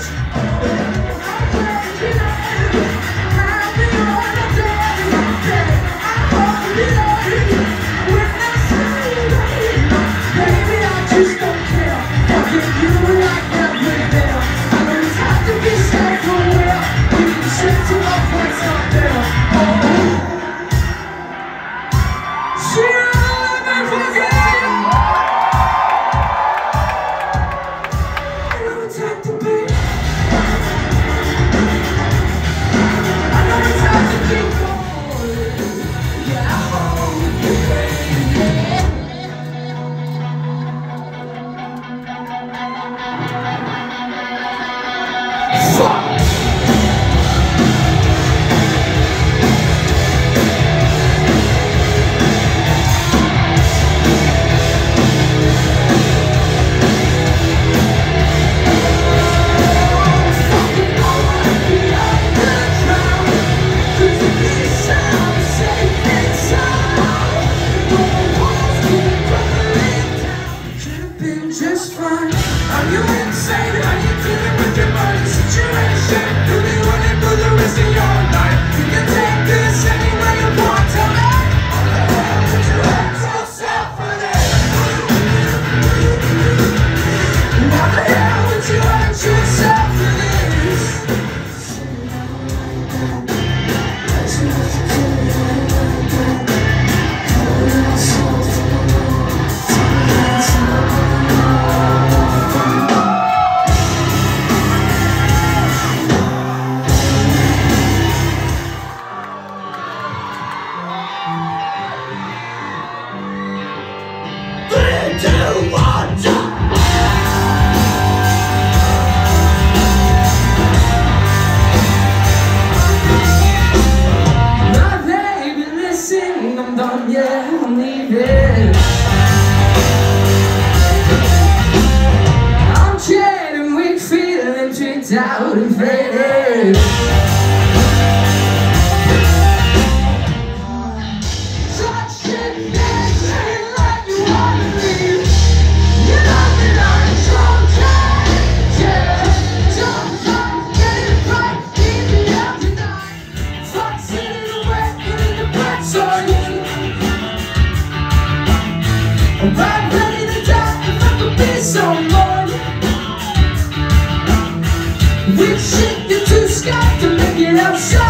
Just fine. Are you insane? Are you dealing with your money situation? Do they want it for the rest of your life? You can take this anywhere you want. Tell me, what the hell would you hurt yourself for this? What the hell would you hurt yourself for this? My baby, listen, I'm done, yeah, I'm leaving. I'm shedding weak, feeling tricked out and faded. I'm ready to die if I could be someone. Weak shit, you're too scared to make it out.